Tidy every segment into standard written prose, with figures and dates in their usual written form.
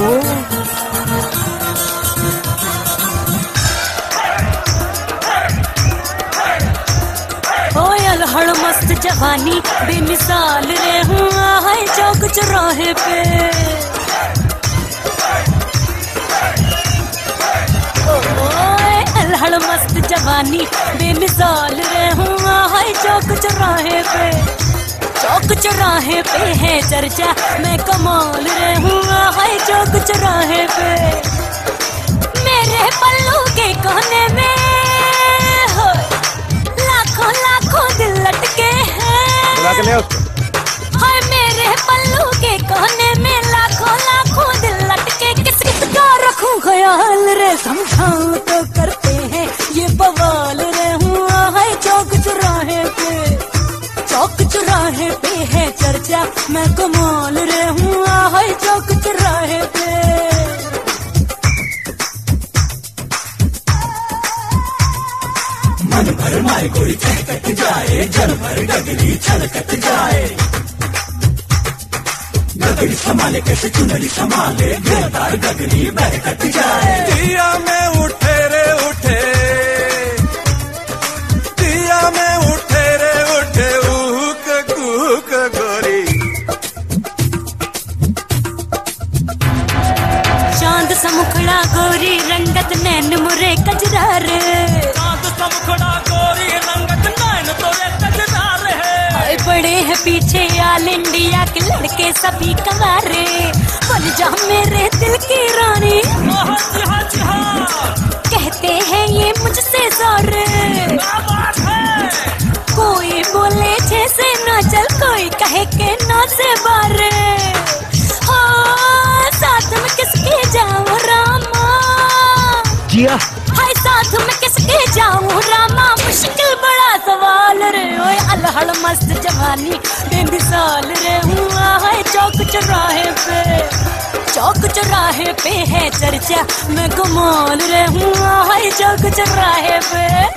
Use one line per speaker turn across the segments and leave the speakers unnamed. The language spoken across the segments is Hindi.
अलहड़ मस्त जवानी बेमिसाल रे हूँ है चौक चौराहे पे। अलहड़ मस्त जवानी बेमिसाल रे हूँ है चौक चौराहे पे। चौक चौराहे पे है चर्चा मैं कमाल रे हूँ है चौक चौराहे पे। मेरे पल्लू के कोने में लाखों लाखों दिल लटके हैं। हाय मेरे पल्लू के कोने में लाखों लाखों दिल लटके। किस किस का रखूं ख्याल रे समझाऊं तो करते हैं ये बवाल रे हुआ है चौक चौराहे पे। चौक चौराहे पे है चर्चा मैं कमाल रे हुआ है चौक चौराहे पे।
मन भर माए गोरी चहकत जाए जन भर गगरी छलकत जाए। गगरी संभाले कैसे चुनरी संभाले घेरदार गगरी बहकत जाए।
दिया में उठे रे उठे, दिया में उठे रे उठे ऊक कूक गोरी।
चांद समुखड़ा गोरी रंगत नैन मुरे कजरा रे।
मुखड़ा गोरी रंगत नैन तोरे कजरार है।
बड़े हैं पीछे ऑल इंडिया के लड़के सभी कवारे। बन जा मेरे दिल की रानी कहते हैं ये मुझसे सारे। कोई बोले छे से ना चल कोई कहे के ना से बारे। हाँ साथ में किसके जाऊं रामा
जिया।
हाय साथ में किसके जाऊं रामा मुश्किल बड़ा सवाल रे। ओए अलहड़ मस्त जवानी बेमिसाल रे हुआ है चौक चौराहे पे। चौक चौराहे पे है चर्चा मैं कमाल रे हुआ है चौक चौराहे पे।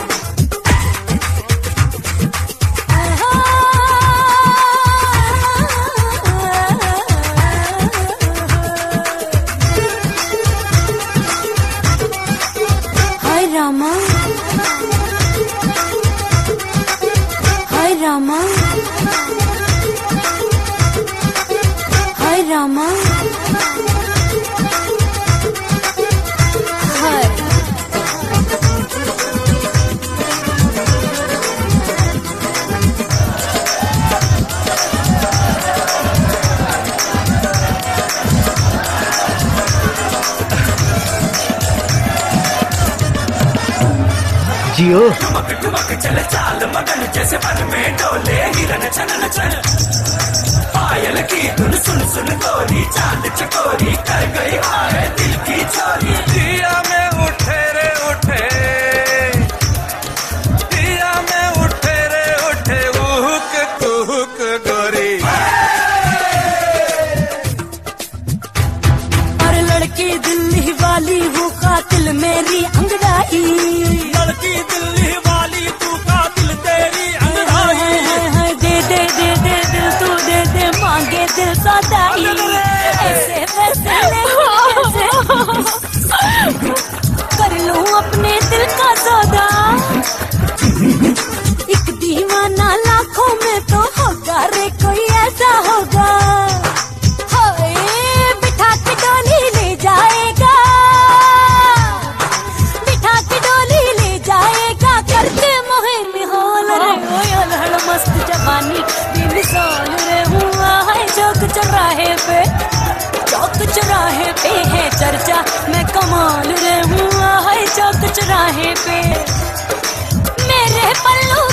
रामा हाय रामा हाय रामा हाय।
जियो
ठुमक ठुमक चले चाल मगन जैसे वन में डोले हिरन चलन चल। पायल की धुन सुन सुन गोरी चांद चकोरी कर गई हाय दिल की चोरी।
दिया में उठे रे उठे, दिया में उठे रे उठे ऊक कूक गोरी।
और लड़की दिल्ली वाली वो कातिल मेरी अंगड़ाई।
लड़की दिल्ली वाली तू कातिल तेरी अंगड़ाई।
दे दे दे दे दिल तू दे दे मांगे दिल सदाई। ऐसे वैसे कर लूं अपने दिल का सौदा। एक दीवाना लाखों में तो होगा रे कोई ऐसा होगा। बिठा के डोली ले जाएगा, बिठा के डोली ले जाएगा करके मोहे निहाल रे। ओए अलहड़ मस्त जवानी बेमिसाल रे हुआ है चौक चौराहे पे। चौक चौराहे पे है चर्चा मैं कमाल रे हुआ है चौक चौराहे पे। मेरे पल्लू